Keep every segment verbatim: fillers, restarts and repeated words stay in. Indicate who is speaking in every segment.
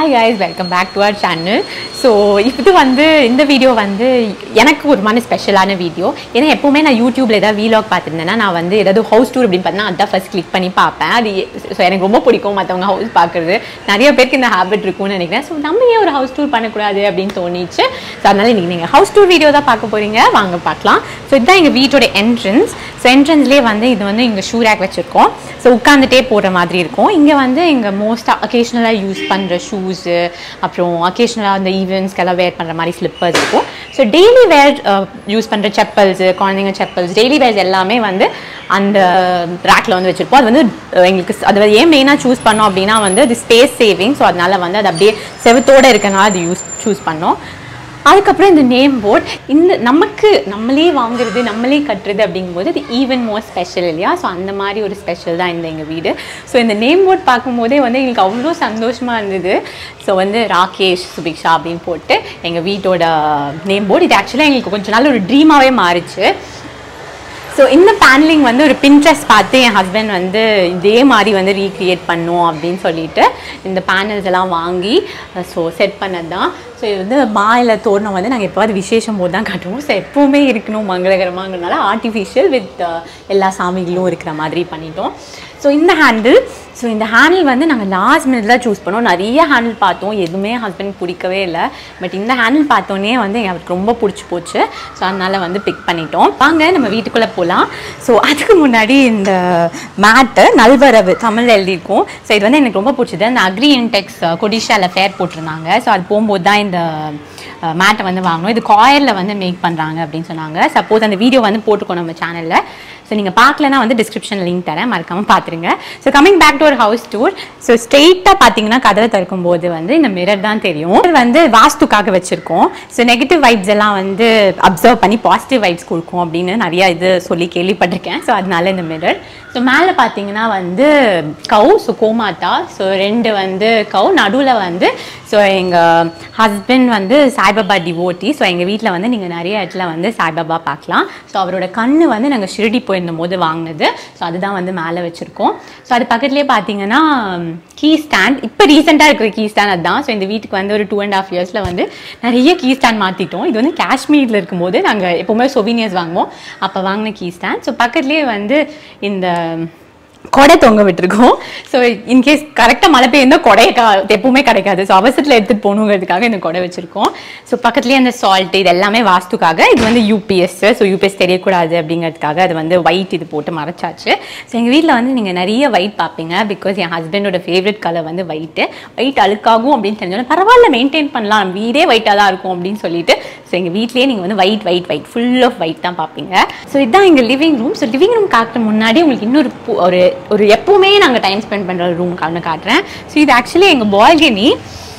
Speaker 1: Hi guys, welcome back to our channel. So இது வந்து இந்த வீடியோ வந்து எனக்கு ஒரு மாதிரி ஸ்பெஷலான வீடியோ. ஏன்னா எப்பவுமே நான் யூடியூப்ல ஏதாவது வீலாக் பார்த்துருந்தேன்னா நான் வந்து ஏதாவது ஹவுஸ் டூர் அப்படின்னு பார்த்தா அதான் ஃபர்ஸ்ட் கிளிக் பண்ணி பார்ப்பேன். அது ஸோ எனக்கு ரொம்ப பிடிக்கும் மற்றவங்க ஹவுஸ் பார்க்குறது. நிறைய பேருக்கு இந்த ஹேபிட் இருக்கும்னு நினைக்கிறேன். ஸோ நம்ம ஏன் ஒரு ஹவுஸ் டூர் பண்ணக்கூடாது அப்படின்னு தோணிச்சு. ஸோ அதனால இன்னைக்கு நீங்கள் ஹவுஸ் டூர் வீடியோ தான் பார்க்க போறீங்க. வாங்க பார்க்கலாம். ஸோ இதுதான் எங்கள் வீட்டோட என்ட்ரன்ஸ். ஸோ என்ட்ரன்ஸ்லேயே வந்து இது வந்து இங்கே ஷூ ரேக் வச்சுருக்கோம். ஸோ உட்காந்துட்டே போகிற மாதிரி இருக்கும். இங்கே வந்து இங்கே மோஸ்ட்டாக அக்கேஷ்னலாக யூஸ் பண்ணுற ஷூஸு, அப்புறம் அக்கேஷ்னலாக அந்த ஈவெண்ட்ஸ்க்கெல்லாம் வேர் பண்ணுற மாதிரி ஸ்லிப்பர்ஸ் இருக்கும். ஸோ டெய்லி வேர் யூஸ் பண்ணுற செப்பல்ஸு, குழந்தைங்க செப்பல்ஸ், டெய்லி வேர்ஸ் எல்லாமே வந்து அந்த ரேக்கில் வந்து வச்சுருப்போம். அது வந்து எங்களுக்கு அது ஏன் மெயினாக சூஸ் பண்ணோம் அப்படின்னா வந்து அது ஸ்பேஸ் சேவிங். ஸோ அதனால் வந்து அது அப்படியே செவத்தோடு இருக்கனால அது யூஸ் சூஸ் பண்ணோம். அதுக்கப்புறம் இந்த நேம் போர்ட், இந்த நமக்கு நம்மளே வாங்குறது நம்மளே கட்டுறது அப்படிங்கும்போது அது ஈவன் மோர் ஸ்பெஷல் இல்லையா? ஸோ அந்த மாதிரி ஒரு ஸ்பெஷல் தான் இந்த எங்கள் வீடு. ஸோ இந்த நேம் போர்ட் பார்க்கும்போதே வந்து எங்களுக்கு அவ்வளோ சந்தோஷமாக இருந்தது. ஸோ வந்து ராகேஷ் சுபிக்ஷா அப்படின்னு போட்டு எங்கள் வீட்டோட நேம் போர்டு. இது ஆக்சுவலாக எங்களுக்கு கொஞ்ச நாள் ஒரு ட்ரீமாகவே மாறிச்சு. ஸோ இந்த பேனலிங் வந்து ஒரு பின்ட்ரெஸ்ட் பார்த்து என் ஹஸ்பண்ட் வந்து இதே மாதிரி வந்து ரீக்ரியேட் பண்ணும் அப்படின்னு சொல்லிட்டு இந்த பேனல்ஸ் எல்லாம் வாங்கி ஸோ செட் பண்ணது தான். ஸோ இது வந்து மாயில தோரணம் வந்து நாங்கள் எப்போது விசேஷம் போது தான் கட்டுவோம். ஸோ எப்போவுமே இருக்கணும் மங்களகரமாங்கிறதுனால ஆர்டிஃபிஷியல் வித் எல்லா சாமிகளும் இருக்கிற மாதிரி பண்ணிட்டோம். ஸோ இந்த ஹேண்டில் ஸோ இந்த ஹேண்டில் வந்து நாங்கள் லாஸ்ட் மினிட்ல சூஸ் பண்ணோம். நிறைய ஹேண்டில் பார்த்தோம், எதுவுமே ஹஸ்பண்ட் பிடிக்கவே இல்லை. பட் இந்த ஹேண்டில் பார்த்தோன்னே வந்து அவருக்கு ரொம்ப பிடிச்சி போச்சு. ஸோ அதனால் வந்து பிக் பண்ணிட்டோம். வாங்க நம்ம வீட்டுக்குள்ளே போகலாம். ஸோ அதுக்கு முன்னாடி இந்த மேட்டு நல்வரவு தமிழ் எழுதியிருக்கும். ஸோ இது வந்து எனக்கு ரொம்ப பிடிச்சது. அந்த அக்ரி இன்டெக்ஸ் கொடிஷாவில் ஃபேர் போட்டிருந்தாங்க. ஸோ அது போகும்போது தான் இந்த மேட்டை வந்து வாங்கணும். இது காயரில் வந்து மேக் பண்ணுறாங்க அப்படின்னு சொன்னாங்க. சப்போஸ் அந்த வீடியோ வந்து போட்டுக்கோ நம்ம சேனலில். ஸோ நீங்கள் பார்க்கலன்னா வந்து டிஸ்கிரிப்ஷனில் லிங்க் தரேன், மறக்காமல் பார்த்துருங்க. ஸோ கமிங் பேக் டு ஒரு ஹவுஸ் டூர். ஸோ ஸ்ட்ரெயிட்டாக பார்த்தீங்கன்னா கதவை திறக்கும் போது வந்து இந்த மிரர் தான் தெரியும். இது வந்து வாஸ்துக்காக வச்சுருக்கோம். ஸோ நெகட்டிவ் வைப்ஸ் எல்லாம் வந்து அப்சர்வ் பண்ணி பாசிட்டிவ் வைப்ஸ் கொடுக்கும் அப்படின்னு நிறையா இது சொல்லி கேள்விப்பட்டிருக்கேன். ஸோ அதனால இந்த மிரர். ஸோ மேலே பார்த்தீங்கன்னா வந்து கவு, ஸோ கோமாத்தா. ஸோ ரெண்டு வந்து கவு, நடுவில் வந்து ஸோ எங்கள் ஹஸ்பண்ட் வந்து சாய்பாபா டிவோட்டி. ஸோ எங்கள் வீட்டில் வந்து நீங்கள் நிறைய இடத்துல வந்து சாய்பாபா பார்க்கலாம். ஸோ அவரோட கண்ணு வந்து நாங்கள் ஷிரடி போயிருந்த போது வாங்கினது. ஸோ அதுதான் வந்து மேலே வச்சுருக்கோம். ஸோ அது பக்கத்துலேயே பார்த்தீங்கன்னா கீ ஸ்டாண்ட். இப்போ ரீசெண்டாக இருக்கிற கீ ஸ்டாண்ட் அதுதான். ஸோ இந்த வீட்டுக்கு வந்து ஒரு டூ அண்ட் ஹாஃப் இயர்ஸில் வந்து நிறைய கீ ஸ்டாண்ட் மாற்றிட்டோம். இது வந்து காஷ்மீரில் இருக்கும்போது நாங்கள் எப்போவுமே சொவினியர்ஸ் வாங்குவோம், அப்போ வாங்கின கீ ஸ்டாண்ட். ஸோ பக்கத்துலேயே வந்து இந்த கொடை தொங்க விட்டுருக்கோம். ஸோ இன்கேஸ் கரெக்டாக மழை பெய்யுந்தோ கொடையை கா எப்பவுமே கிடைக்காது. ஸோ அவசரத்தில் எடுத்துகிட்டு போகணுங்கிறதுக்காக இந்த கொடை வச்சுருக்கோம். ஸோ பக்கத்துலேயே அந்த சால்ட் இது எல்லாமே வாஸ்துக்காக. இது வந்து யூபிஎஸ். ஸோ யூபிஎஸ் தெரியக்கூடாது அப்படிங்கிறதுக்காக அது வந்து ஒயிட் இது போட்டு மறைச்சாச்சு. ஸோ எங்கள் வீட்டில் வந்து நீங்கள் நிறைய ஒயிட் பார்ப்பீங்க. பிகாஸ் என் ஹஸ்பண்டோட ஃபேவரட் கலர் வந்து ஒயிட்டு. ஒயிட் அழுக்காகும் அப்படின்னு தெரிஞ்சோன்னா பரவாயில்ல மெயின்டைன் பண்ணலாம், வீடே ஒயிட்டாக தான் இருக்கும் அப்படின்னு சொல்லிட்டு ஸோ எங்கள் வீட்லேயே நீங்கள் வந்து white white white full of white தான் பார்ப்பீங்க. ஸோ இதுதான் எங்கள் living room. So living room காட்டுற முன்னாடி உங்களுக்கு இன்னொரு ஒரு ஒரு எப்பவுமே நாங்கள் டைம் ஸ்பெண்ட் பண்ணுற ரூம் காரணம் காட்டுறேன். ஸோ இது ஆக்சுவலி எங்கள் பால்கனி.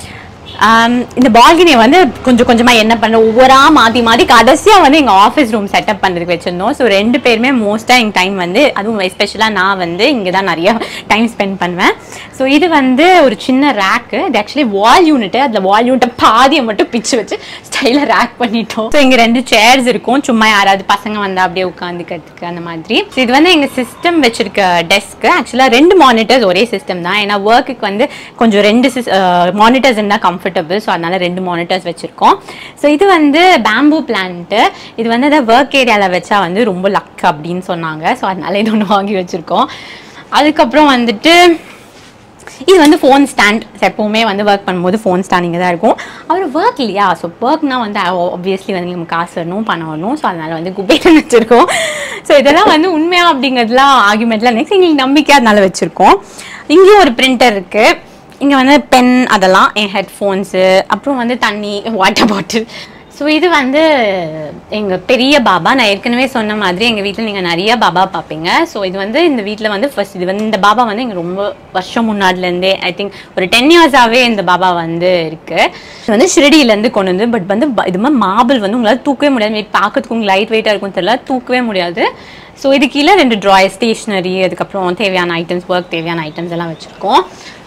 Speaker 1: இந்த பால்கனியை வந்து கொஞ்சம் கொஞ்சமாக என்ன பண்ணுறோம், ஒவ்வொரு மாற்றி மாற்றி கடைசியாக வந்து எங்கள் ஆஃபீஸ் ரூம் செட்டப் பண்ணுறதுக்கு வச்சுருந்தோம். ஸோ ரெண்டு பேருமே மோஸ்ட்டாக எங்கள் டைம் வந்து, அதுவும் எஸ்பெஷலாக நான் வந்து இங்கே தான் நிறையா டைம் ஸ்பெண்ட் பண்ணுவேன். ஸோ இது வந்து ஒரு சின்ன ரேக்கு. இது ஆக்சுவலி வால் யூனிட்டு. அதில் வால் யூனிட்டை பாதியை மட்டும் பிச்சு வச்சு ஸ்டைலாக ரேக் பண்ணிட்டோம். ஸோ இங்கே ரெண்டு சேர்ஸ் இருக்கும், சும்மா யாராவது பசங்க வந்தால் அப்படியே உட்காந்துக்கிறதுக்கு அந்த மாதிரி. ஸோ இது வந்து எங்கள் சிஸ்டம் வச்சுருக்க டெஸ்க்கு. ஆக்சுவலாக ரெண்டு மானிட்டர்ஸ் ஒரே சிஸ்டம் தான். ஏன்னா ஒர்க்குக்கு வந்து கொஞ்சம் ரெண்டு சிஸ் மானிட்டர்ஸ் இருந்தால் கம்ஃபர்டபுள். ஸோ அதனால ரெண்டு மானிட்டர்ஸ் வச்சிருக்கோம். ஸோ இது வந்து பேம்பூ பிளான்ட்டு. இது வந்து அதை ஒர்க் ஏரியாவில் வச்சா வந்து ரொம்ப லக் அப்படின்னு சொன்னாங்க. ஸோ அதனால இது ஒன்று வாங்கி வச்சிருக்கோம். அதுக்கப்புறம் வந்துட்டு இது வந்து ஃபோன் ஸ்டாண்ட். எப்போவுமே வந்து ஒர்க் பண்ணும்போது ஃபோன் ஸ்டாண்ட் இங்கே தான் இருக்கும். அவர் ஒர்க் இல்லையா, ஸோ ஒர்க்னால் வந்து ஆப்வியஸ்லி வந்து நம்ம காசு வரணும், பணம் வரணும். ஸோ அதனால் வந்து குபேரன் வச்சுருக்கோம். ஸோ இதெல்லாம் வந்து உண்மையாக அப்படிங்கிறதுலாம் ஆர்குமெண்ட்லாம் நெக்ஸ்ட் எங்களுக்கு நம்பிக்கை அதனால வச்சுருக்கோம். இங்கேயும் ஒரு பிரிண்டர் இருக்குது. இங்கே வந்து பென், அதெல்லாம் என் ஹெட்ஃபோன்ஸு, அப்புறம் வந்து தண்ணி, வாட்டர் பாட்டில். ஸோ இது வந்து எங்கள் பெரிய பாபா. நான் ஏற்கனவே சொன்ன மாதிரி எங்கள் வீட்டில் நீங்கள் நிறைய பாபா பார்ப்பீங்க. ஸோ இது வந்து இந்த வீட்டில் வந்து ஃபர்ஸ்ட் இது வந்து இந்த பாபா வந்து எங்கள் ரொம்ப வருஷம் முன்னாடிலேருந்தே ஐ திங்க் ஒரு டென் இயர்ஸாகவே இந்த பாபா வந்து இருக்குது. இது வந்து ஷிரடியிலேருந்து கொண்டு வந்து, பட் வந்து இது மாதிரி மார்பிள் வந்து உங்களால் தூக்கவே முடியாது. பார்க்கறதுக்கு உங்களுக்கு லைட் வெயிட்டாக இருக்கும் தெரியல, தூக்கவே முடியாது. ஸோ இது கீழே ரெண்டு ட்ராயர், ஸ்டேஷ்னரி, அதுக்கப்புறம் தேவையான ஐட்டம்ஸ், ஒர்க் தேவையான ஐட்டம்ஸ் எல்லாம் வச்சுருக்கோம்.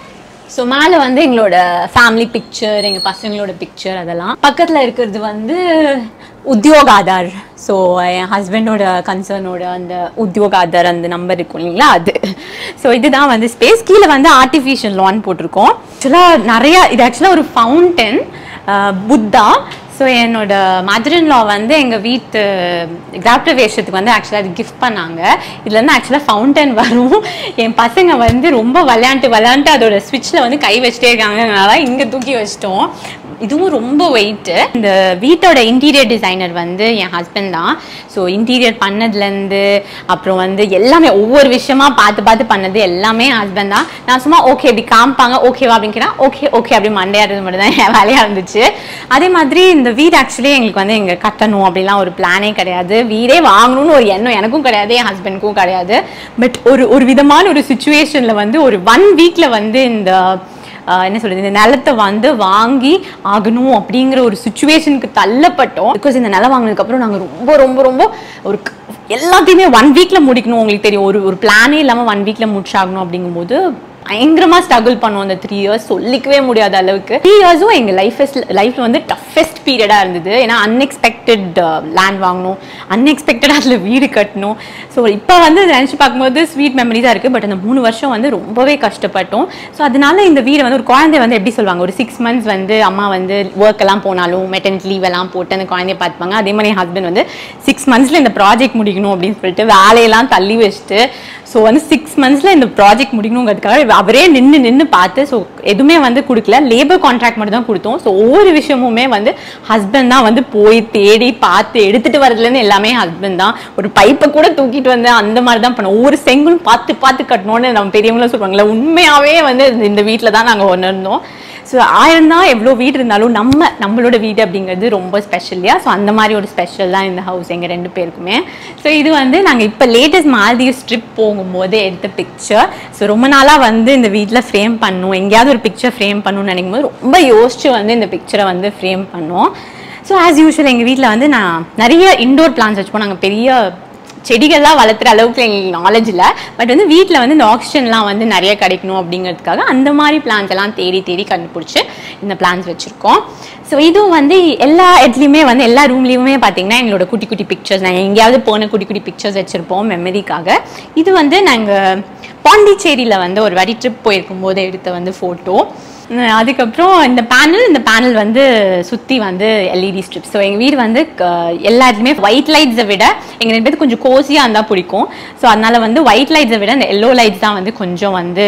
Speaker 1: ஸோ மேலே வந்து எங்களோட ஃபேமிலி பிக்சர், எங்கள் பசங்களோட பிக்சர், அதெல்லாம். பக்கத்தில் இருக்கிறது வந்து உத்தியோக் ஆதார். ஸோ என் ஹஸ்பண்டோட கன்சர்னோட அந்த உத்தியோக் ஆதார் அந்த நம்பர் இருக்கும் இல்லைங்களா, அது. ஸோ இதுதான் வந்து ஸ்பேஸ். கீழே வந்து ஆர்டிஃபிஷியல் லான் போட்டிருக்கோம். ஆக்சுவலாக நிறையா, இது ஆக்சுவலாக ஒரு ஃபவுண்டன், புத்தா. ஸோ என்னோட மதர் இன் லா வந்து எங்கள் வீட்டு கிராப்டவேஷத்துக்கு வந்து ஆக்சுவலாக அது கிஃப்ட் பண்ணாங்க. இதுலேருந்து ஆக்சுவலாக ஃபவுண்டன் வரும். என் பசங்க வந்து ரொம்ப விளையாண்டு விளையாண்டு அதோட ஸ்விட்சில் வந்து கை வச்சுட்டே இருக்காங்க. அதனால இங்கே தூக்கி வச்சிட்டோம். இதுவும் ரொம்ப வெயிட்டு. இந்த வீட்டோட இன்டீரியர் டிசைனர் வந்து என் ஹஸ்பண்ட் தான். ஸோ இன்டீரியர் பண்ணதுலேருந்து அப்புறம் வந்து எல்லாமே ஒவ்வொரு விஷயமா பார்த்து பார்த்து பண்ணது எல்லாமே ஹஸ்பண்ட் தான். நான் சும்மா ஓகே இப்படி காமிப்பாங்க, ஓகேவா அப்படிங்கிறேன், ஓகே ஓகே அப்படி மண்டையாடுறது மட்டும் தான் என் வேலையாக இருந்துச்சு. அதே மாதிரி இந்த வீடு ஆக்சுவலி எங்களுக்கு வந்து எங்க கட்டணும் அப்படிலாம் ஒரு பிளானே கிடையாது. வீடே வாங்கணும்னு ஒரு எண்ணம் எனக்கும் கிடையாது, என் ஹஸ்பண்டுக்கும் கிடையாது. பட் ஒரு ஒரு விதமான ஒரு சுச்சுவேஷன்ல வந்து ஒரு ஒன் வீக்ல வந்து இந்த என்ன சொல்றது, இந்த நிலத்தை வந்து வாங்கி ஆகணும் அப்படிங்கிற ஒரு சுச்சுவேஷனுக்கு தள்ளப்பட்டோம். பிகாஸ் இந்த நிலம் வாங்கினதுக்கு அப்புறம் நாங்கள் ரொம்ப ரொம்ப ரொம்ப ஒரு எல்லாத்தையுமே ஒன் வீக்ல முடிக்கணும். உங்களுக்கு தெரியும், ஒரு ஒரு பிளானே இல்லாமல் ஒன் வீக்ல முடிச்சாகணும் அப்படிங்கும்போது பயங்கரமா ஸ்ட்ரகிள் பண்ணுவோம். அந்த த்ரீ இயர்ஸ் சொல்லிக்கவே முடியாத அளவுக்கு. த்ரீ இயர்ஸும் எங்க லைஃப் லைஃப்ல வந்து டஃபஸ்ட் பீரியடா இருந்தது. ஏன்னா அன்எக்ஸ்பெக்டட் லேண்ட் வாங்கணும், அன்எக்ஸ்பெக்டடா அதுல வீடு கட்டணும். ஸோ இப்போ வந்து நினைச்சு பார்க்கும்போது ஸ்வீட் மெமரிஸா இருக்கு. பட் அந்த மூணு வருஷம் வந்து ரொம்பவே கஷ்டப்பட்டோம். ஸோ அதனால இந்த வீடு வந்து ஒரு குழந்தை வந்து எப்படி சொல்லுவாங்க, ஒரு சிக்ஸ் மந்த்ஸ் வந்து அம்மா வந்து ஒர்க் எல்லாம் போனாலும் மெட்டர்னிட்டி லீவ் எல்லாம் போட்டு அந்த குழந்தைய பார்த்துப்பாங்க. அதே மாதிரி என் ஹஸ்பண்ட் வந்து சிக்ஸ் மந்த்ஸ்ல இந்த ப்ராஜெக்ட் முடிக்கணும் அப்படின்னு சொல்லிட்டு வேலையெல்லாம் தள்ளி வச்சுட்டு ஸோ வந்து சிக்ஸ் மந்த்ஸ்ல இந்த ப்ராஜெக்ட் முடிக்கணுங்கிறதுக்காக அவரே நின்று நின்று பார்த்து ஸோ எதுவுமே வந்து கொடுக்கல, லேபர் கான்ட்ராக்ட் மட்டும் தான் கொடுத்தோம். ஸோ ஒவ்வொரு விஷயமுமே வந்து ஹஸ்பண்ட் தான் வந்து போய் தேடி பார்த்து எடுத்துட்டு வரதுலேருந்து எல்லாமே ஹஸ்பண்ட் தான். ஒரு பைப்பை கூட தூக்கிட்டு வந்து அந்த மாதிரி தான் பண்ணோம். ஒவ்வொரு செங்கலும் பார்த்து பார்த்து கட்டணும்னு நம்ம பெரியவங்களும் சொல்லுவாங்களே, உண்மையாகவே வந்து இந்த வீட்டில் தான் நாங்கள் ஒன்று இருந்தோம். ஸோ ஆயிரம் தான் எவ்வளோ வீடு இருந்தாலும் நம்ம நம்மளோட வீடு அப்படிங்கிறது ரொம்ப ஸ்பெஷல் இல்லையா. ஸோ அந்த மாதிரி ஒரு ஸ்பெஷல் தான் இந்த ஹவுஸ் எங்கள் ரெண்டு பேருக்குமே. ஸோ இது வந்து நாங்கள் இப்போ லேட்டஸ்ட் மால்தீவ்ஸ் ட்ரிப் போகும்போது எடுத்த பிக்சர். ஸோ ரொம்ப நாளாக வந்து இந்த வீட்டில் ஃப்ரேம் பண்ணணும், எங்கேயாவது ஒரு பிக்சர் ஃப்ரேம் பண்ணணும்னு நினைக்கும் போது ரொம்ப யோசிச்சு வந்து இந்த பிக்சரை வந்து ஃப்ரேம் பண்ணோம். ஸோ ஆஸ் யூஷுவல் எங்கள் வீட்டில் வந்து நான் நிறைய இண்டோர் பிளான்ஸ் வச்சுப்போம். நாங்கள் பெரிய செடிகள்லாம் வளர்த்துற அளவுக்கு எங்களுக்கு நாலேஜ் இல்லை. பட் வந்து வீட்டில் வந்து இந்த ஆக்சிஜன்லாம் வந்து நிறைய கிடைக்கணும் அப்படிங்கிறதுக்காக அந்த மாதிரி பிளான்ஸ் எல்லாம் தேடி தேடி கண்டுபிடிச்சி இந்த பிளான்ஸ் வச்சுருக்கோம். ஸோ இதுவும் வந்து எல்லா இடத்துலையுமே வந்து எல்லா ரூம்லேயுமே பார்த்தீங்கன்னா எங்களோட குட்டி குட்டி பிக்சர்ஸ், நாங்கள் எங்கேயாவது போன குட்டி குட்டி பிக்சர்ஸ் வச்சுருப்போம் மெமரிக்காக. இது வந்து நாங்கள் பாண்டிச்சேரியில் வந்து ஒரு வாட்டி ட்ரிப் போயிருக்கும் போது எடுத்த வந்து ஃபோட்டோ. அதுக்கப்புறம் இந்த பேனல் இந்த பேனல் வந்து சுற்றி வந்து எல்இடி ஸ்ட்ரிப்ஸ். ஸோ எங்கள் வீடு வந்து எல்லாத்துலேயுமே ஒயிட் லைட்ஸை விட எங்கள் ரெண்டு பேருக்கு கொஞ்சம் கோசியாக இருந்தால் பிடிக்கும். ஸோ அதனால வந்து ஒயிட் லைட்ஸை விட இந்த எல்லோ லைட்ஸ் தான் வந்து கொஞ்சம் வந்து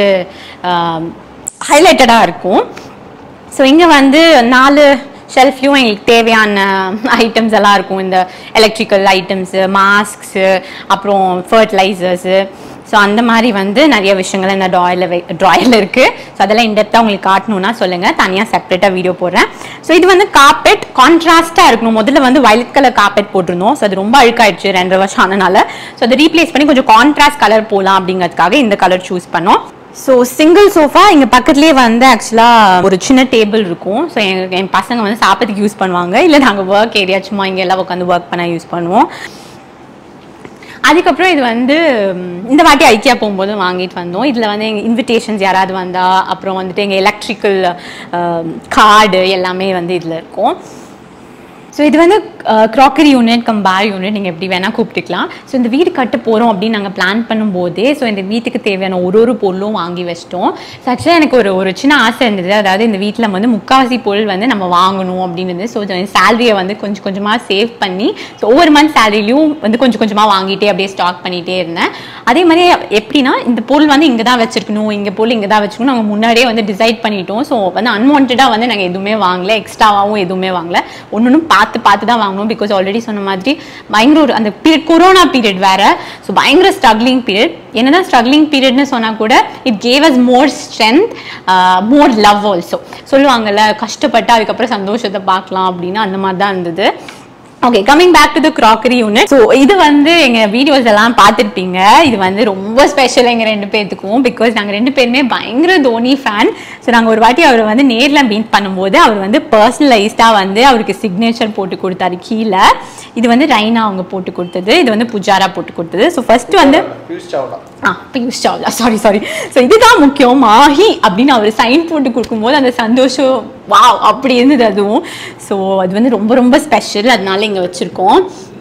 Speaker 1: ஹைலைட்டடாக இருக்கும். ஸோ இங்கே வந்து நாலு ஷெல்ஃப்லையும் எங்களுக்கு தேவையான ஐட்டம்ஸ் எல்லாம் இருக்கும். இந்த எலக்ட்ரிக்கல் ஐட்டம்ஸு, மாஸ்க்ஸு, அப்புறம் ஃபர்டிலைசர்ஸு. ஸோ அந்த மாதிரி வந்து நிறைய விஷயங்கள் இந்த ட்ராயில் ட்ராயில் இருக்குது. ஸோ அதெல்லாம் இன்டெப்த்தாக உங்களுக்கு காட்டணும்னா சொல்லுங்கள், தனியாக செப்பரேட்டாக வீடியோ போடுறேன். ஸோ இது வந்து கார்பெட் கான்ட்ராஸ்ட்டாக இருக்கணும். முதல்ல வந்து வயலட் கலர் கார்பெட் போட்டிருந்தோம். ஸோ அது ரொம்ப அழுக்காயிடுச்சு ரெண்டரை வருஷம் ஆனனால. ஸோ அதை ரீப்ளேஸ் பண்ணி கொஞ்சம் கான்ட்ராஸ்ட் கலர் போகலாம் அப்படிங்கிறதுக்காக இந்த கலர் சூஸ் பண்ணோம். ஸோ சிங்கிள் சோஃபா இங்கே பக்கத்துலேயே வந்து ஆக்சுவலாக ஒரு சின்ன டேபிள் இருக்கும். ஸோ எங்கள் என் பசங்க வந்து சாப்பிட்றதுக்கு யூஸ் பண்ணுவாங்க, இல்லை நாங்கள் ஒர்க் ஏரியா சும்மா இங்கே எல்லாம் உட்காந்து ஒர்க் பண்ண யூஸ் பண்ணுவோம். அதுக்கப்புறம் இது வந்து இந்த வாட்டி ஐக்கியா போகும்போது வாங்கிட்டு வந்தோம். இதில் வந்து எங்கள் இன்விடேஷன்ஸ் யாராவது வந்தால், அப்புறம் வந்துட்டு எங்கள் எலக்ட்ரிக்கல் கார்டு எல்லாமே வந்து இதில் இருக்கும். ஸோ இது வந்து crockery unit cum bar unit, நீங்கள் எப்படி வேணால் கூப்பிட்டுக்கலாம். ஸோ இந்த வீடு கட்ட போகிறோம் அப்படின்னு நாங்கள் பிளான் பண்ணும்போதே ஸோ இந்த வீட்டுக்கு தேவையான ஒரு ஒரு பொருளும் வாங்கி வச்சிட்டோம். ஸோ ஆக்சுவலாக எனக்கு ஒரு ஒரு சின்ன ஆசை இருந்தது, அதாவது இந்த வீட்டில் வந்து முக்கால்வாசி பொருள் வந்து நம்ம வாங்கணும் அப்படின்னு. ஸோ சேலரியை வந்து கொஞ்சம் கொஞ்சமாக சேவ் பண்ணி ஸோ ஒவ்வொரு மந்த் சேலரிலையும் வந்து கொஞ்சம் கொஞ்சமாக வாங்கிட்டே அப்படியே ஸ்டாக் பண்ணிகிட்டே இருந்தேன். அதே மாதிரி எப்படின்னா இந்த பொருள் வந்து இங்கே தான் வச்சிருக்கணும், இங்கே பொருள் இங்கே தான் வச்சுக்கணும் நாங்கள் முன்னாடியே வந்து டிசைட் பண்ணிட்டோம். ஸோ வந்து அன்வான்டாக வந்து நாங்கள் எதுவுமே வாங்கலை, எக்ஸ்ட்ராவாகவும் எதுவுமே வாங்கலை, ஒன்று ஒன்றும் பார்த்து பார்த்து தான் வாங்கணும். பிகாஸ் ஆல்ரெடி சொன்ன மாதிரி பயங்கர ஒரு அந்த பீரியட் கொரோனா பீரியட் வேற. ஸோ பயங்கர ஸ்ட்ரகிளிங் பீரியட். என்னதான் ஸ்ட்ரகிளிங் பீரியட்னு சொன்னால் கூட it gave us more strength, more love also. சொல்லுவாங்கல்ல, கஷ்டப்பட்டு அதுக்கப்புறம் சந்தோஷத்தை பார்க்கலாம் அப்படின்னு, அந்த மாதிரி தான் இருந்தது. Okay, coming back to the crockery unit. So இது வந்து எங்கள் வீடியோஸ் எல்லாம் பார்த்துருப்பீங்க. இது வந்து ரொம்ப ஸ்பெஷல் எங்கள் ரெண்டு பேர்த்துக்கும். பிகாஸ் நாங்கள் ரெண்டு பேருமே பயங்கர தோனி ஃபேன். ஸோ நாங்கள் ஒரு வாட்டி அவர் வந்து நேரில் மீட் பண்ணும்போது அவர் வந்து பர்சனலைஸ்டாக வந்து அவருக்கு சிக்னேச்சர் போட்டு கொடுத்தாரு கீழே. இது வந்து ரைனா அவங்க போட்டு கொடுத்தது, இது வந்து புஜாரா போட்டு கொடுத்தது. ஸோ ஃபர்ஸ்ட் வந்து ஆ Piyush Chawla sorry sorry so இதுதான் முக்கியம். மாஹி அப்படின்னு அவர் சைன் போட்டு கொடுக்கும்போது அந்த சந்தோஷம் வாவ் அப்படி இருந்தது அதுவும். ஸோ அது வந்து ரொம்ப ரொம்ப ஸ்பெஷல், அதனால இங்கே வச்சுருக்கோம்.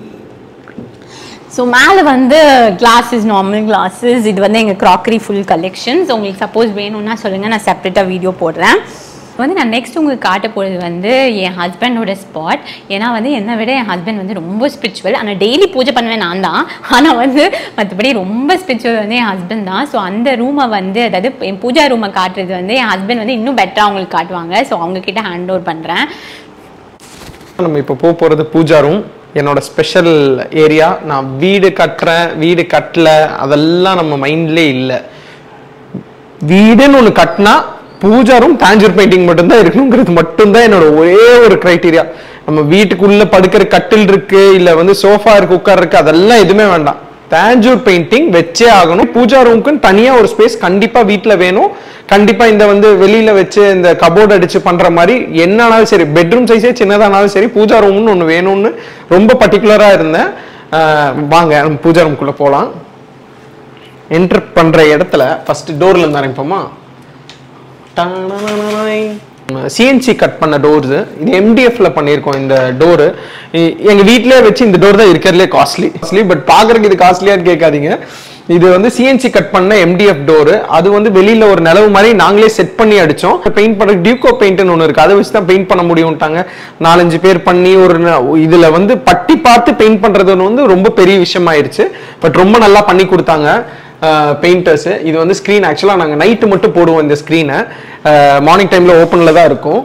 Speaker 1: ஸோ மேலே வந்து கிளாஸஸ், நார்மல் கிளாஸஸ். இது வந்து எங்கள் க்ராக்கரி ஃபுல் கலெக்ஷன்ஸ். உங்களுக்கு சப்போஸ் வேணும்னா சொல்லுங்கள், நான் செப்பரேட்டாக வீடியோ போடுறேன். வந்து நான் நெக்ஸ்ட் உங்களுக்கு காட்ட போகிறது வந்து என் ஹஸ்பண்டோட ஸ்பாட். ஏன்னா வந்து என்னை விட என் ஹஸ்பண்ட் வந்து ரொம்ப ஸ்பிரிச்சுவல். ஆனால் டெய்லி பூஜை பண்ணுவேன் நான் தான், ஆனால் வந்து மற்றபடி ரொம்ப ஸ்பிரிச்சுவல் வந்து என் ஹஸ்பண்ட் தான். ஸோ அந்த ரூமை வந்து, அதாவது என் பூஜா ரூமை காட்டுறது வந்து என் ஹஸ்பண்ட் வந்து இன்னும் பெட்டராக அவங்களுக்கு காட்டுவாங்க. ஸோ அவங்கக்கிட்ட ஹேண்ட் ஓவர் பண்ணுறேன்.
Speaker 2: நம்ம இப்போ போக போகிறது பூஜா ரூம், என்னோட ஸ்பெஷல் ஏரியா. நான் வீடு கட்டுறேன், வீடு கட்டல, அதெல்லாம் நம்ம மைண்ட்லே இல்லை. வீடுன்னு ஒன்று கட்டினா பூஜா ரூம் டாஞ்சர் பெயிண்டிங் மட்டும்தான் இருக்கணுங்கிறது மட்டும்தான் என்னோட ஒரே ஒரு கிரைட்டீரியா. நம்ம வீட்டுக்குள்ள படுக்கிற கட்டில் இருக்கு, இல்ல வந்து சோஃபா இருக்கு, உட்கார் இருக்கு, அதெல்லாம் எதுவுமே வேண்டாம். டாஞ்சர் பெயிண்டிங் வச்சே ஆகணும். பூஜா ரூமுக்குன்னு தனியா ஒரு ஸ்பேஸ் கண்டிப்பா வீட்டுல வேணும். கண்டிப்பா இந்த வந்து வெளியில வச்சு இந்த கபோர்ட் அடிச்சு பண்ற மாதிரி என்னன்னாலும் சரி, பெட்ரூம் சைஸே சின்னதானாலும் சரி, பூஜா ரூம்னு ஒண்ணு வேணும்னு ரொம்ப பர்டிகுலரா இருந்தேன். வாங்க நம்ம பூஜா ரூம்குள்ள போலாம். என்டர் பண்ற இடத்துல ஃபர்ஸ்ட் டோர்ல இருந்து ஆரம்பிப்போமா. சிஎன்சி கட் பண்ண டோர்ஸ், இது எம்டிஎஃப்ல பண்ணியிருக்கோம். இந்த டோரு எங்க வீட்லயே வச்சு இந்த டோர் தான் இருக்கிறதுலே காஸ்ட்லி காஸ்ட்லி பட் பாக்குறதுக்கு இது காஸ்ட்லியான்னு கேட்காதீங்க. இது வந்து சிஎன்சி கட் பண்ண எம்டிஎஃப் டோரு. அது வந்து வெளியில ஒரு நிலவு மாதிரி நாங்களே செட் பண்ணி அடிச்சோம். பெயிண்ட் பண்ற டியூகோ பெயிண்ட்னு ஒன்று இருக்கு, அதை வச்சு தான் பெயிண்ட் பண்ண முடியும்ட்டாங்க. நாலஞ்சு பேர் பண்ணி ஒரு இதுல வந்து பட்டி பார்த்து பெயிண்ட் பண்றது வந்து ரொம்ப பெரிய விஷயம் ஆயிடுச்சு. பட் ரொம்ப நல்லா பண்ணி கொடுத்தாங்க பெயிண்டர்ஸ். இது வந்து ஸ்க்ரீன் ஆக்சுவலாக நாங்கள் நைட்டு மட்டும் போடுவோம். இந்த ஸ்க்ரீனை மார்னிங் டைமில் ஓப்பனில் தான் இருக்கும்.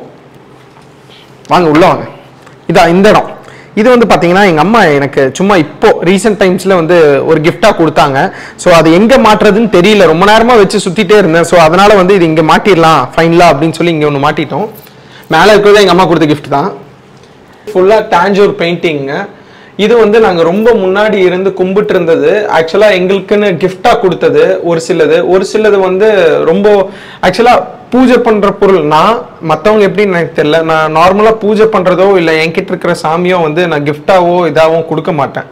Speaker 2: வாங்க உள்ள வாங்க. இதான் இந்த இடம். இது வந்து பார்த்தீங்கன்னா எங்கள் அம்மா எனக்கு சும்மா இப்போ ரீசெண்ட் டைம்ஸில் வந்து ஒரு கிஃப்டாக கொடுத்தாங்க. ஸோ அது எங்கே மாட்டுறதுன்னு தெரியல, ரொம்ப நேரமாக வச்சு சுற்றிட்டே இருந்தேன். ஸோ அதனால் வந்து இது இங்கே மாட்டிடலாம் ஃபைனலாக அப்படின்னு சொல்லி இங்கே ஒன்று மாட்டிட்டோம். மேலே இருக்கிறது எங்கள் அம்மா கொடுத்த கிஃப்ட் தான். ஃபுல்லாக டாஞ்சூர் பெயிண்டிங்க. இது வந்து நாங்க ரொம்ப முன்னாடி இருந்து கும்பிட்டு இருந்தது. ஆக்சுவலா எங்களுக்குன்னு கிஃப்டா கொடுத்தது ஒரு சிலது, ஒரு சிலது வந்து ரொம்ப ஆக்சுவலா பூஜை பண்ற பொருள். நான் மற்றவங்க எப்படின்னு எனக்கு தெரியல, நான் நார்மலா பூஜை பண்றதோ இல்லை என்கிட்ட இருக்கிற சாமியோ வந்து நான் கிஃப்டாவோ இதாவோ கொடுக்க மாட்டேன்.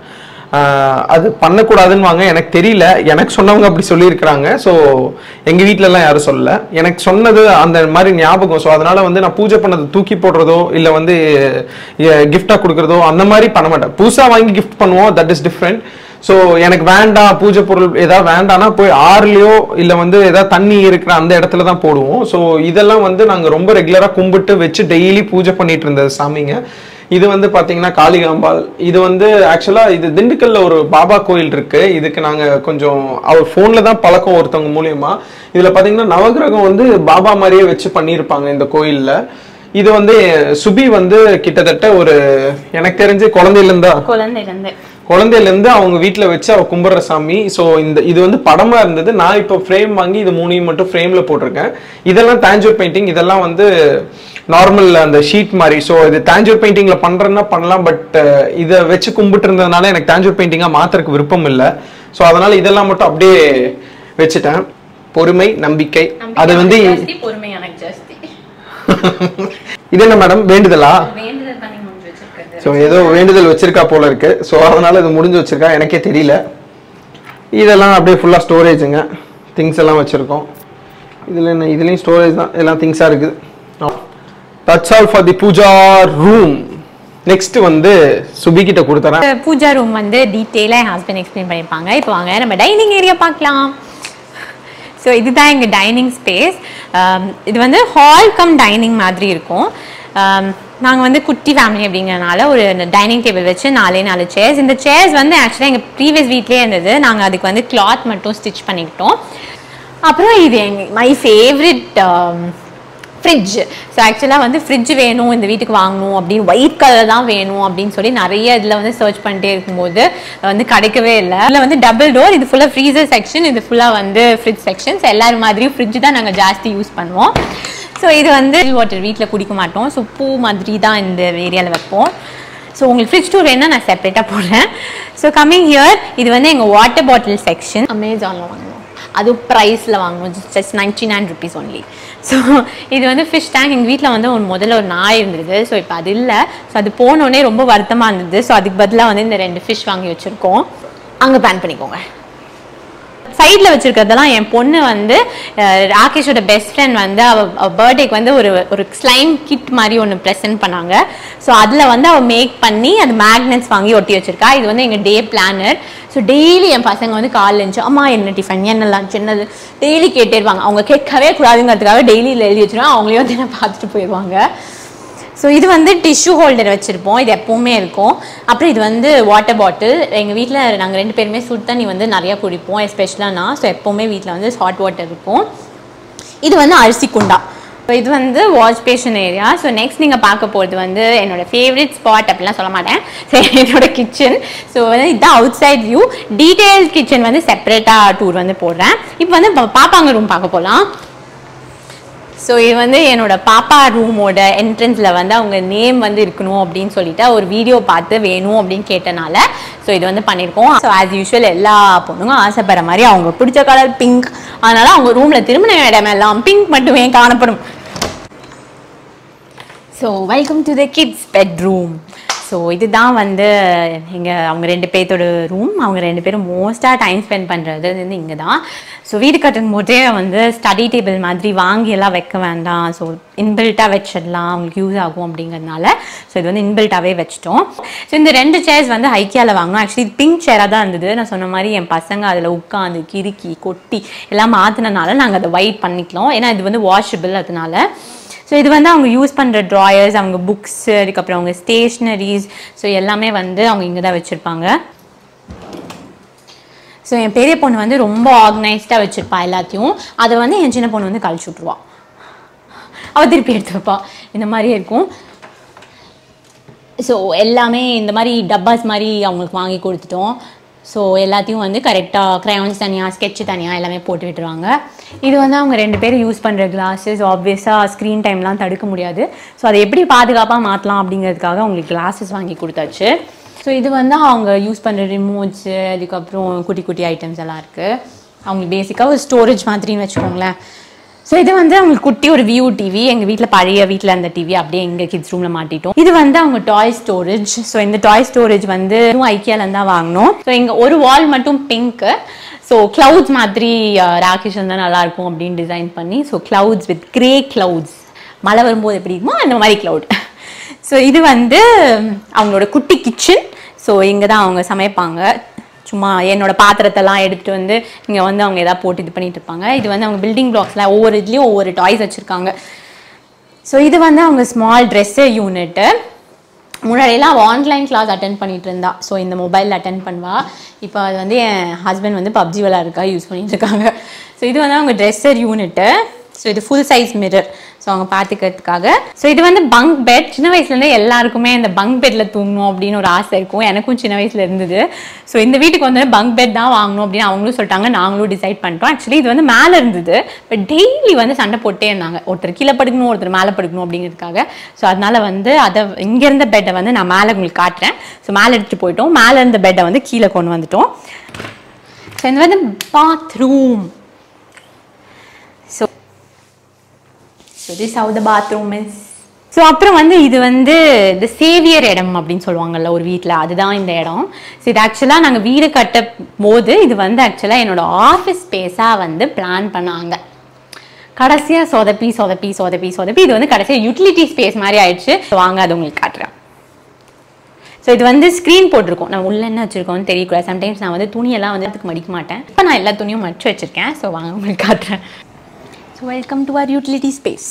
Speaker 2: அது பண்ணக்கூடாதுன்னு வாங்க, எனக்கு தெரியல, எனக்கு சொன்னவங்க அப்படி சொல்லியிருக்கிறாங்க. ஸோ எங்கள் வீட்டிலலாம் யாரும் சொல்லல, எனக்கு சொன்னது அந்த மாதிரி ஞாபகம். ஸோ அதனால வந்து நான் பூஜை பண்ணதை தூக்கி போடுறதோ இல்லை வந்து கிஃப்டாக கொடுக்குறதோ அந்த மாதிரி பண்ண மாட்டேன். புதுசாக வாங்கி கிஃப்ட் பண்ணுவோம், தட் இஸ் டிஃப்ரெண்ட். ஸோ எனக்கு வேண்டாம் பூஜை பொருள் ஏதாவது வேண்டாம்னா போய் ஆறுலையோ இல்லை வந்து ஏதாவது தண்ணி இருக்கிற அந்த இடத்துல தான் போடுவோம். ஸோ இதெல்லாம் வந்து நாங்கள் ரொம்ப ரெகுலராக கும்பிட்டு வச்சு டெய்லி பூஜை பண்ணிட்டு இருந்தது சாமிங்க. இது வந்து பாத்தீங்கன்னா காளிகாம்பாள். இது வந்து ஆக்சுவலா இது திண்டுக்கல்ல ஒரு பாபா கோயில் இருக்கு. இதுக்கு நாங்க கொஞ்சம் அவர் போன்ல தான் பழக்கம் ஒருத்தவங்க மூலியமா. இதுல பாத்தீங்கன்னா நவகிரகம் வந்து பாபா மாதிரியே வச்சு பண்ணியிருப்பாங்க இந்த கோயில்ல. இது வந்து சுபி வந்து கிட்டத்தட்ட ஒரு எனக்கு தெரிஞ்சு குழந்தையில இருந்தா
Speaker 1: குழந்தையில இருந்து
Speaker 2: குழந்தையில இருந்து அவங்க வீட்டுல வச்சு அவ கும்பிடுற சாமி. ஸோ இந்த இது வந்து படமா இருந்தது. நான் இப்போ ஃப்ரேம் வாங்கி இது மூணையும் மட்டும் ஃப்ரேம்ல போட்டிருக்கேன். இதெல்லாம் டாஞ்சூர் பெயிண்டிங், இதெல்லாம் வந்து நார்மல் அந்த ஷீட் மாதிரி. ஸோ இது டாஞ்சூர் பெயிண்டிங்ல பண்றேன்னா பண்ணலாம், பட் இதை வச்சு கும்பிட்டு இருந்ததுனால எனக்கு டாஞ்சூர் பெயிண்டிங்கா மாத்திரக்கு விருப்பம் இல்லை. ஸோ அதனால இதெல்லாம் மட்டும் அப்படியே வச்சுட்டேன். பொறுமை, நம்பிக்கை, அது வந்து இது என்ன மேடம் வேண்டுதலா? ஸோ ஏதோ வேண்டுதல் வச்சிருக்கா போல இருக்கு. ஸோ அதனால இது முடிஞ்சு வச்சிருக்கா, எனக்கே தெரியல. இதெல்லாம் அப்படியே ஃபுல்லா ஸ்டோரேஜுங்க, திங்ஸ் எல்லாம் வச்சிருக்கோம். இதுல என்ன, இதுலயும் ஸ்டோரேஜ் தான், எல்லாம் திங்ஸா இருக்குது. That's all for the puja room. Next வந்து சுபி கிட்ட கொடுத்தறேன்.
Speaker 1: பூஜா ரூம் வந்து டீடைலா என் ஹஸ்பண்ட் எக்ஸ்பிளைன் பண்ணிருப்பாங்க. இப்போ வாங்க நம்ம டைனிங் ஏரியா பார்க்கலாம். ஸோ இதுதான் எங்க டைனிங் ஸ்பேஸ். இது வந்து ஹால் கம் டைனிங் மாதிரி இருக்கும். நாங்கள் வந்து குட்டி ஃபேமிலி அப்படிங்கிறனால ஒரு டைனிங் டேபிள் வச்சு நாலே நாலு சேர்ஸ். இந்த சேர்ஸ் வந்து ஆக்சுவலாக எங்கள் ப்ரீவியஸ் வீட்லேயே இருந்தது. நாங்கள் அதுக்கு வந்து கிளாத் மட்டும் ஸ்டிச் பண்ணிக்கிட்டோம். அப்புறம் இது எங்கள் மை ஃபேவரட் ஃப்ரிட்ஜ். ஸோ ஆக்சுவலாக வந்து ஃப்ரிட்ஜ் வேணும் இந்த வீட்டுக்கு வாங்கணும் அப்படின்னு, ஒயிட் கலர் தான் வேணும் அப்படின்னு சொல்லி நிறைய இதில் வந்து சர்ச் பண்ணிட்டே இருக்கும்போது வந்து கிடைக்கவே இல்லை. இதில் வந்து டபுள் டோர், இது ஃபுல்லாக ஃப்ரீசர் செக்ஷன், இது ஃபுல்லாக வந்து ஃப்ரிட்ஜ் செக்ஷன்ஸ். எல்லாரும் மாதிரியும் ஃப்ரிட்ஜ் தான் நாங்கள் ஜாஸ்தி யூஸ் பண்ணுவோம். ஸோ இது வந்து வாட்டர் வீட்டில் குடிக்க மாட்டோம். ஸோ பூ மாதிரி தான் இந்த ஏரியாவில் வைப்போம். ஸோ உங்களுக்கு ஃப்ரிட்ஜ் டூர் வேணால் நான் செப்பரேட்டாக போடுறேன். ஸோ கம்மிங் ஹியர் இது வந்து எங்கள் வாட்டர் பாட்டில் செக்ஷன். அமேசானில் வாங்கணும், அது ப்ரைஸில் வாங்கணும், just ninety nine rupees only. So இது வந்து ஃபிஷ் டேங்க். எங்கள் வீட்டில் வந்து ஒரு முதல்ல ஒரு நாய் இருந்தது, ஸோ இப்போ அது இல்லை. ஸோ அது போனோடனே ரொம்ப வருத்தமாக இருந்தது. ஸோ அதுக்கு பதிலாக வந்து இந்த ரெண்டு ஃபிஷ் வாங்கி வச்சுருக்கோம். அங்கே பிளான் பண்ணிக்கோங்க. சைடில் வச்சுருக்கிறதெல்லாம் என் பொண்ணு வந்து ராகேஷோட பெஸ்ட் ஃப்ரெண்ட் வந்து அவள் பர்த்டேக்கு வந்து ஒரு ஒரு ஸ்லைம் கிட் மாதிரி ஒன்று ப்ரெசென்ட் பண்ணாங்க. ஸோ அதில் வந்து அவள் மேக் பண்ணி அது மேக்னெட்ஸ் வாங்கி ஒட்டி வச்சுருக்கா. இது வந்து எங்கள் டே பிளானர். ஸோ டெய்லி என் பசங்க வந்து காலைல இருந்துச்சு, அம்மா என்ன டிஃபன், என்ன லஞ்ச், என்னது டெய்லி கேட்டே இருப்பாங்க. அவங்க கேட்கவே கூடாதுங்கிறதுக்காக டெய்லி எழுதி வச்சுருவாங்க. அவங்களே வந்து என்ன பார்த்துட்டு போயிடுவாங்க. ஸோ இது வந்து டிஷ்யூ ஹோல்டர் வச்சுருப்போம், இது எப்போவுமே இருக்கும். அப்புறம் இது வந்து வாட்டர் பாட்டில். எங்கள் வீட்டில் நாங்கள் ரெண்டு பேருமே சுடு தண்ணி வந்து நிறையா குடிப்போம், எஸ்பெஷலாக நான். ஸோ எப்போவுமே வீட்டில் வந்து ஹாட் வாட்டர் இருக்கும். இது வந்து அரிசி குண்டா. ஸோ இது வந்து wash basin area. So next நீங்கள் பார்க்க போகிறது வந்து என்னோடய ஃபேவரட் ஸ்பாட் அப்படிலாம் சொல்ல மாட்டேன், ஸோ என்னோட கிச்சன். ஸோ வந்து இதுதான் outside view. Detail kitchen வந்து செப்பரேட்டாக டூர் வந்து போடுறேன். இப்போ வந்து பாப்பாங்க ரூம் பார்க்க போகலாம். ஸோ இது வந்து என்னோட பாப்பா ரூமோட என்ட்ரன்ஸில் வந்து அவங்க நேம் வந்து இருக்கணும் அப்படின்னு சொல்லிட்டு ஒரு வீடியோ பார்த்து வேணும் அப்படின்னு கேட்டனால ஸோ இது வந்து பண்ணியிருக்கோம். ஸோ ஆஸ் யூஷுவல் எல்லா பொண்ணுங்க ஆசைப்படுற மாதிரி அவங்க பிடிச்ச கலர் பிங்க், அதனால அவங்க ரூமில் திருமண இடமெல்லாம் பிங்க் மட்டுமே காணப்படும். So welcome to the kids bedroom. So இதுதான் வந்து எங்கள் அவங்க ரெண்டு பேர்த்தோட ரூம். அவங்க ரெண்டு பேரும் மோஸ்ட்டாக டைம் ஸ்பெண்ட் பண்ணுறது வந்து இங்கே தான். ஸோ வீடு கட்டும் போதே வந்து ஸ்டடி டேபிள் மாதிரி வாங்கியெல்லாம் வைக்க வேண்டாம், ஸோ இன்பில்ட்டாக வச்சிடலாம், அவங்களுக்கு யூஸ் ஆகும் அப்படிங்கிறதுனால ஸோ இது வந்து இன்பில்ட்டாகவே வச்சிட்டோம். ஸோ இந்த ரெண்டு சேர்ஸ் வந்து ஐக்கியாவில் வாங்கினோம். ஆக்சுவலி இது பிங்க் சேராக தான் இருந்தது. நான் சொன்ன மாதிரி என் பசங்க அதில் உட்காந்து கிறுக்கி கொட்டி எல்லாம் மாற்றினனால நாங்கள் அதை ஒயிட் பண்ணிக்கலாம், ஏன்னா இது வந்து வாஷபிள் அதனால. ஸோ இது வந்து அவங்க யூஸ் பண்ணுற ட்ராயர்ஸ், அவங்க புக்ஸு, அதுக்கப்புறம் அவங்க ஸ்டேஷ்னரிஸ், ஸோ எல்லாமே வந்து அவங்க இங்கே தான் வச்சுருப்பாங்க. ஸோ என் பெரிய பொண்ணு வந்து ரொம்ப ஆர்கனைஸ்டாக வச்சுருப்பா எல்லாத்தையும். அதை வந்து என் சின்ன பொண்ணு வந்து கழிச்சு விட்ருவா, அவள் திருப்பி எடுத்து வைப்பா. இந்த மாதிரி இருக்கும். ஸோ எல்லாமே இந்த மாதிரி டப்பாஸ் மாதிரி அவங்களுக்கு வாங்கி கொடுத்துட்டோம். ஸோ எல்லாத்தையும் வந்து கரெக்டாக க்ரையான்ஸ் தனியாக, ஸ்கெட்சு தனியாக எல்லாமே போட்டு விட்டுருவாங்க. இது வந்து அவங்க ரெண்டு பேரும் யூஸ் பண்ணுற கிளாஸஸ். ஆப்வியஸாக ஸ்க்ரீன் டைம்லாம் தடுக்க முடியாது, ஸோ அதை எப்படி பாதுகாப்பாக மாற்றலாம் அப்படிங்கிறதுக்காக அவங்களுக்கு கிளாஸஸ் வாங்கி கொடுத்தாச்சு. ஸோ இது வந்து அவங்க யூஸ் பண்ணுற ரிமோட்ஸு, அதுக்கப்புறம் குட்டி குட்டி ஐட்டம்ஸ் எல்லாம் இருக்குது. அவங்களுக்கு பேசிக்காக ஒரு ஸ்டோரேஜ் மாதிரின்னு வச்சுக்கோங்களேன். ஸோ இது வந்து அவங்களுக்கு குட்டி ஒரு வியூ டிவி. எங்கள் வீட்டில் பழைய வீட்டில் அந்த டிவி அப்படியே எங்கள் கிட்ஸ் ரூமில் மாட்டிட்டோம். இது வந்து அவங்க டாய் ஸ்டோரேஜ். ஸோ இந்த டாய் ஸ்டோரேஜ் வந்து ஐக்கியாலேருந்து தான் வாங்கினோம். ஸோ இங்கே ஒரு வால் மட்டும் பிங்க்கு. ஸோ கிளவுட்ஸ் மாதிரி ராகேஷ் வந்து நல்லாயிருக்கும் அப்படின்னு டிசைன் பண்ணி, so clouds with grey clouds, மழை வரும்போது எப்படி இருக்குமோ அந்த மாதிரி கிளவுட். ஸோ இது வந்து அவங்களோட குட்டி கிச்சன். ஸோ இங்கே தான் அவங்க சமைப்பாங்க. சும்மா என்னோட பாத்திரத்தெல்லாம் எடுத்துகிட்டு வந்து இங்கே வந்து அவங்க எதாவது போட்டு இது பண்ணிட்டு இருப்பாங்க. இது வந்து அவங்க பில்டிங் பிளாக்ஸில் ஒவ்வொரு இதுலேயும் ஒவ்வொரு டாய்ஸ் வச்சுருக்காங்க. ஸோ இது வந்து அவங்க ஸ்மால் ட்ரெஸ்ஸு யூனிட்டு. முன்னாடியெல்லாம் அவள் ஆன்லைன் கிளாஸ் அட்டென்ட் பண்ணிட்டு இருந்தா. ஸோ இந்த மொபைலில் அட்டென்ட் பண்ணுவா. இப்போ அது வந்து என் ஹஸ்பண்ட் வந்து பப்ஜி விளையாடுறதுக்காக யூஸ் பண்ணிட்டு இருக்காங்க. ஸோ இது வந்து அவங்க ட்ரெஸ்ஸர் யூனிட்டு. ஸோ இது ஃபுல் சைஸ் மிரர், ஸோ அவங்க பார்த்துக்கிறதுக்காக. ஸோ இது வந்து பங்க் பெட். சின்ன வயசுலேருந்தே எல்லாருக்குமே இந்த பங்க் பெட்டில் தூங்கணும் அப்படின்னு ஒரு ஆசை இருக்கும். எனக்கும் சின்ன வயசில் இருந்தது. ஸோ இந்த வீட்டுக்கு வந்து பங்க் பெட் தான் வாங்கணும் அப்படின்னு அவங்களும் சொல்லிட்டாங்க, நாங்களும் டிசைட் பண்ணிட்டோம். ஆக்சுவலி இது வந்து மேலே இருந்தது, பட் டெய்லி வந்து சண்டை போட்டே இருந்தாங்க, ஒருத்தர் கீழே படுக்கணும் ஒருத்தர் மேலே படுக்கணும் அப்படிங்கிறதுக்காக. ஸோ அதனால வந்து அதை இங்கே இருந்த பெட்டை வந்து நான் மேலே உங்களுக்கு காட்டுறேன். ஸோ மேலே எடுத்துகிட்டு போயிட்டோம், மேலே இருந்த பெட்டை வந்து கீழே கொண்டு வந்துட்டோம். ஸோ இது வந்து bathroom. So So this is how the bathroom is. So அப்புறம் வந்து இது வந்து இந்த சேவியர் இடம் அப்படின்னு சொல்லுவாங்கல்ல ஒரு வீட்டில், அதுதான் இந்த இடம். ஸோ இது ஆக்சுவலாக நாங்கள் வீடு கட்டும் போது இது வந்து ஆக்சுவலாக என்னோட ஆஃபீஸ் ஸ்பேஸாக வந்து பிளான் பண்ணாங்க. கடைசியாக சொதப்பி சொதப்பி சொதப்பி சொதப்பி இது வந்து கடைசியாக யூட்டிலிட்டி ஸ்பேஸ் மாதிரி ஆயிடுச்சு. வாங்க அது உங்களுக்கு காட்டுறேன். ஸோ இது வந்து ஸ்க்ரீன் போட்டிருக்கோம். நான் உள்ள என்ன வச்சுருக்கோன்னு தெரியக்கூடாது. சம்டைம்ஸ் நான் வந்து துணியெல்லாம் வந்து அதுக்கு மடிக்க மாட்டேன். இப்போ நான் எல்லா துணியும் மடிச்சு வச்சுருக்கேன். ஸோ வாங்க உங்களுக்கு காட்டுறேன். So welcome to our utility space.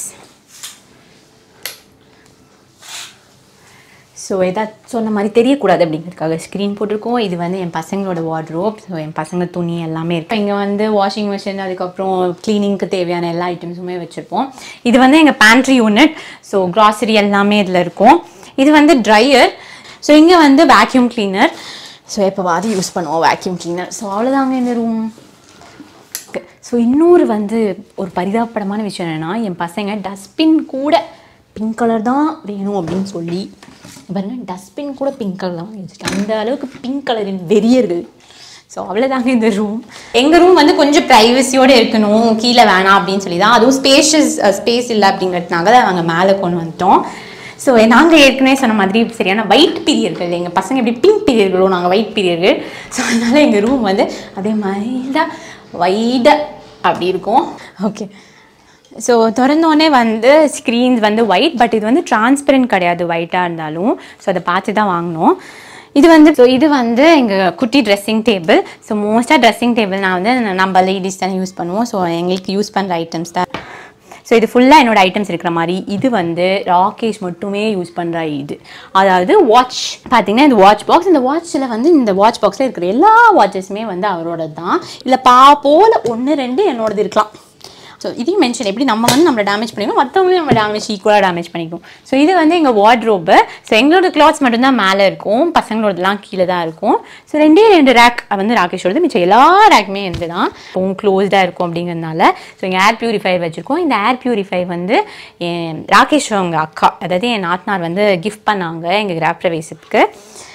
Speaker 1: So எதா சொன்ன மாதிரி தெரியக்கூடாது அப்படிங்கிறதுக்காக ஸ்க்ரீன் போட்டிருக்கோம். இது வந்து என் பசங்களோட வார்ட்ரோப். ஸோ என் பசங்க துணி எல்லாமே இருக்குது. இங்கே வந்து வாஷிங் மிஷின், அதுக்கப்புறம் க்ளீனிங்க்கு தேவையான எல்லா ஐட்டம்ஸுமே வச்சுருப்போம். இது வந்து எங்கள் பேண்ட்ரி யூனிட். ஸோ க்ராசரி எல்லாமே இதில் இருக்கும். இது வந்து ட்ரையர். ஸோ இங்கே வந்து வேக்யூம் கிளீனர். ஸோ எப்போவாது யூஸ் பண்ணுவோம் வேக்யூம் கிளீனர். ஸோ அவ்வளோதாங்க இந்த ரூம். ஸோ இன்னொரு வந்து ஒரு பரிதாபப்படமான விஷயம் என்னென்னா, என் பசங்க டஸ்ட்பின் கூட பிங்க் கலர் தான் வேணும் அப்படின்னு சொல்லி பாருங்க டஸ்ட்பின் கூட பிங்க் கலர் தான் வாங்கி வச்சுருக்கேன். அந்த அளவுக்கு பிங்க் கலரின் வெறியர்கள். ஸோ அவ்வளோதாங்க இந்த ரூம். எங்கள் ரூம் வந்து கொஞ்சம் ப்ரைவசியோடு இருக்கணும், கீழே வேணாம் அப்படின்னு சொல்லி தான், அதுவும் ஸ்பேஷியஸ் ஸ்பேஸ் இல்லை அப்படிங்கிறதுனால தான் நாங்கள் மேலே கொண்டு வந்துட்டோம். ஸோ நாங்கள் ஏற்கனவே சொன்ன மாதிரி சரியான ஒயிட் பீரியர்கள், எங்கள் பசங்க எப்படி பிங்க் பீரியர்களோ நாங்கள் ஒயிட் பீரியர்கள். ஸோ அதனால் எங்கள் ரூம் வந்து அதே மாதிரி தான் வைடாக அப்படி இருக்கும். ஓகே, ஸோ திறந்தோடனே வந்து ஸ்க்ரீன்ஸ் வந்து ஒயிட், பட் இது வந்து டிரான்ஸ்பரண்ட் கிடையாது ஒயிட்டாக இருந்தாலும். ஸோ அதை பார்த்து தான் வாங்கினோம். இது வந்து ஸோ இது வந்து எங்கள் குட்டி ட்ரெஸ்ஸிங் டேபிள். ஸோ மோஸ்ட்டாக ட்ரெஸ்ஸிங் டேபிள் நான் வந்து நம்ம லேடிஸ் தானே யூஸ் பண்ணுவோம். ஸோ எங்களுக்கு யூஸ் பண்ணுற ஐட்டம்ஸ் தான். ஸோ இது ஃபுல்லாக என்னோடய ஐட்டம்ஸ் இருக்கிற மாதிரி. இது வந்து ராகேஷ் மட்டுமே யூஸ் பண்ணுற இது, அதாவது வாட்ச். பார்த்தீங்கன்னா இந்த வாட்ச் பாக்ஸ், இந்த வாட்சில் வந்து இந்த வாட்ச் பாக்ஸில் இருக்கிற எல்லா வாட்சஸுமே வந்து அவரோட தான். இல்லை பா போல் ஒன்று ரெண்டு என்னோடது இருக்கலாம். ஸோ இதையும் மென்ஷன் எப்படி நம்ம வந்து நம்மளை டேமேஜ் பண்ணிக்கணும், மற்றவங்களையும் நம்ம டேமேஜ் ஈக்குவலாக டேமேஜ் பண்ணிக்கணும். ஸோ இது வந்து எங்கள் வார்ட்ரோப்பு. ஸோ எங்களோட கிளாத்ஸ் மட்டும்தான் மேலே இருக்கும், பசங்களோடலாம் கீழே தான் இருக்கும். ஸோ ரெண்டே ரெண்டு ரேக் வந்து ராகேஷோடது, மிச்சம் எல்லா ரேக்குமே இருந்து தான் க்ளோஸ்டாக இருக்கும் அப்படிங்கிறதுனால. ஸோ இங்கே ஏர் பியூரிஃபையர் வச்சுருக்கோம். இந்த ஏர் பியூரிஃபையர் வந்து என் ராகேஷ் அவங்க அக்கா, அதாவது என் நாத்தனார் வந்து கிஃப்ட் பண்ணாங்க எங்கள் கிராப்ரவேசத்துக்கு.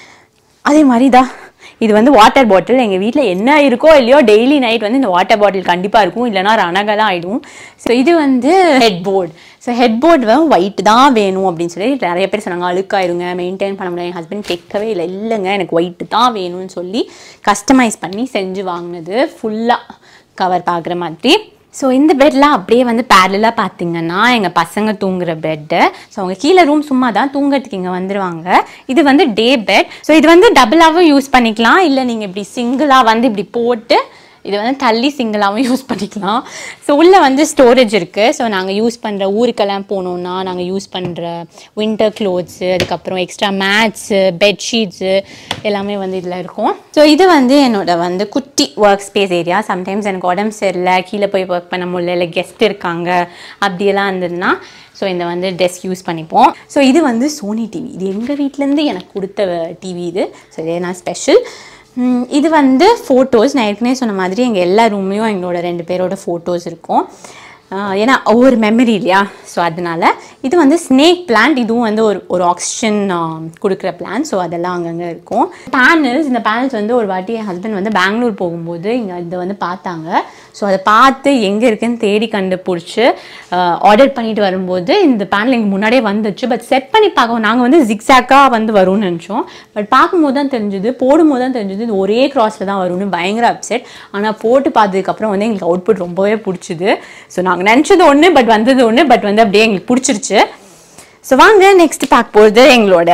Speaker 1: அதே மாதிரி தான் இது வந்து வாட்டர் பாட்டில். எங்கள் வீட்டில் என்ன இருக்கோ இல்லையோ டெய்லி நைட் வந்து இந்த வாட்டர் பாட்டில் கண்டிப்பாக இருக்கும், இல்லைனா ரணகலாம் ஆகிடும். ஸோ இது வந்து headboard. So headboard வந்து ஒயிட் தான் வேணும் அப்படின்னு சொல்லி நிறைய பேர் சொன்னாங்க, அழுக்காயிருங்க மெயின்டைன் பண்ண முடியாது. என் ஹஸ்பண்ட் கேட்கவே இல்லை, இல்லைங்க எனக்கு ஒயிட்டு தான் வேணும்னு சொல்லி கஸ்டமைஸ் பண்ணி செஞ்சு வாங்கினது, ஃபுல்லாக கவர் பார்க்குற மாதிரி. ஸோ இந்த பெட்லாம் அப்படியே வந்து பேரலாக பார்த்தீங்கன்னா எங்கள் பசங்க தூங்குற பெட்டு. ஸோ அவங்க கீழே ரூம் சும்மா தான், தூங்குறதுக்கு இங்கே வந்துடுவாங்க. இது வந்து டே பெட். ஸோ இது வந்து டபுளாகவும் யூஸ் பண்ணிக்கலாம், இல்லை நீங்கள் இப்படி சிங்கிளாக வந்து இப்படி போட்டு இது வந்து தள்ளி சிங்கிளாகவும் யூஸ் பண்ணிக்கலாம். ஸோ உள்ளே வந்து ஸ்டோரேஜ் இருக்குது. ஸோ நாங்கள் யூஸ் பண்ணுற ஊருக்கெல்லாம் போனோன்னா நாங்கள் யூஸ் பண்ணுற வின்டர் க்ளோத்ஸு, அதுக்கப்புறம் எக்ஸ்ட்ரா மேட்ஸு, பெட்ஷீட்ஸு எல்லாமே வந்து இதில் இருக்கும். ஸோ இது வந்து என்னோட வந்து குட்டி ஒர்க் ஸ்பேஸ் ஏரியா. சம்டைம்ஸ் எனக்கு உடம்பு சரியில்லை, கீழே போய் ஒர்க் பண்ண முடியல, இல்லை கெஸ்ட் இருக்காங்க அப்படியெல்லாம் இருந்ததுன்னா ஸோ இந்த வந்து டெஸ்க் யூஸ் பண்ணிப்போம். ஸோ இது வந்து சோனி டிவி. இது எங்கள் வீட்டிலேருந்து எனக்கு கொடுத்த டிவி இது. ஸோ இதே நான் ஸ்பெஷல். இது வந்து ஃபோட்டோஸ். நான் ஏற்கனவே சொன்ன மாதிரி எங்கள் எல்லா ரூம்லேயும் எங்களோட ரெண்டு பேரோட ஃபோட்டோஸ் இருக்கும், ஏன்னா ஒவ்வொரு மெமரி இல்லையா. ஸோ அதனால் இது வந்து ஸ்னேக் பிளான்ட். இதுவும் வந்து ஒரு ஒரு ஆக்சிஜன் கொடுக்குற பிளான். ஸோ அதெல்லாம் அங்கங்கே இருக்கும். பேனல்ஸ், இந்த பேனல்ஸ் வந்து ஒரு வாட்டி என் ஹஸ்பண்ட் வந்து பெங்களூர் போகும்போது இங்கே இதை வந்து பார்த்தாங்க. ஸோ அதை பார்த்து எங்கே இருக்குன்னு தேடி கண்டுபிடிச்சி ஆர்டர் பண்ணிட்டு வரும்போது இந்த பேனல் எங்கள் முன்னாடியே வந்துச்சு. பட் செட் பண்ணி பார்க்கவும் நாங்கள் வந்து ஜிக்ஸாக்காக வந்து வரும்னு நினச்சோம். பட் பார்க்கும்போது தான் தெரிஞ்சுது, போடும்போது தான் தெரிஞ்சுது இது ஒரே கிராஸில் தான் வரும்னு. பயங்கர அப்செட். ஆனால் போட்டு பார்த்ததுக்கப்புறம் வந்து எங்களுக்கு அவுட்புட் ரொம்பவே பிடிச்சிது. ஸோ நாங்கள் நினச்சது ஒன்று, பட் வந்தது ஒன்று, பட் வந்து அப்படியே எங்களுக்கு பிடிச்சிருச்சு. ஸோ வாங்க நெக்ஸ்ட் பார்க்க போகிறது எங்களோட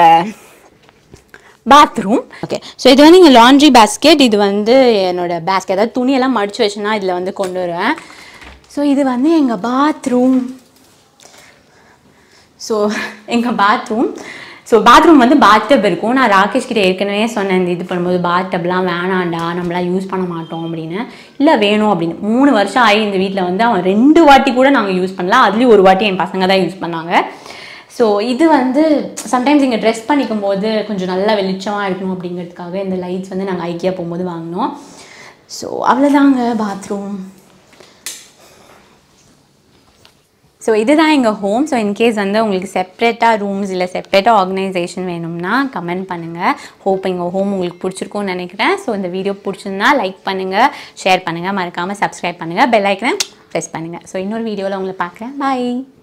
Speaker 1: பாத்ரூம். ஓகே, ஸோ இது வந்து இங்கே லாண்ட்ரி பேஸ்கெட். இது வந்து என்னோட பேஸ்கெட், அதாவது துணியெல்லாம் மடித்து வச்சுன்னா இதில் வந்து கொண்டு வருவேன். ஸோ இது வந்து எங்கள் பாத்ரூம். ஸோ எங்கள் பாத்ரூம் ஸோ பாத்ரூம் வந்து பாத்டப் இருக்கும். நான் ராகேஷ் கிட்ட ஏற்கனவே சொன்னேன், இந்த இது பண்ணும்போது பாத்டப்லாம் வேணாண்டா, நம்மளாம் யூஸ் பண்ண மாட்டோம் அப்படின்னு. இல்லை வேணும் அப்படின்னு. மூணு வருஷம் ஆகி இந்த வீட்டில் வந்து அவன் ரெண்டு வாட்டி கூட நாங்கள் யூஸ் பண்ணலாம். அதுலேயும் ஒரு வாட்டி என் பசங்க தான் யூஸ் பண்ணாங்க. ஸோ இது வந்து சம்டைம்ஸ் இங்கே ட்ரெஸ் பண்ணிக்கும் போது கொஞ்சம் நல்லா வெளிச்சமாக இருக்கணும் அப்படிங்கிறதுக்காக இந்த லைட்ஸ் வந்து நாங்கள் ஐக்கியா போகும்போது வாங்கினோம். ஸோ அவ்வளோதாங்க பாத்ரூம். ஸோ இதுதான் எங்கள் ஹோம். ஸோ இன்கேஸ் வந்து உங்களுக்கு செப்ரேட்டாக ரூம்ஸ் இல்லை செப்ரேட்டாக ஆர்கனைசேஷன் வேணும்னா கமெண்ட் பண்ணுங்கள். ஹோப் எங்கள் ஹோம் உங்களுக்கு பிடிச்சிருக்கும்னு நினைக்கிறேன். ஸோ இந்த வீடியோ பிடிச்சிருந்தா லைக் பண்ணுங்கள், ஷேர் பண்ணுங்கள், மறக்காமல் சப்ஸ்கிரைப் பண்ணுங்கள், பெல் ஐக்கனை ப்ரெஸ் பண்ணுங்கள். ஸோ இன்னொரு வீடியோவில் உங்களை பார்க்குறேன். பாய்.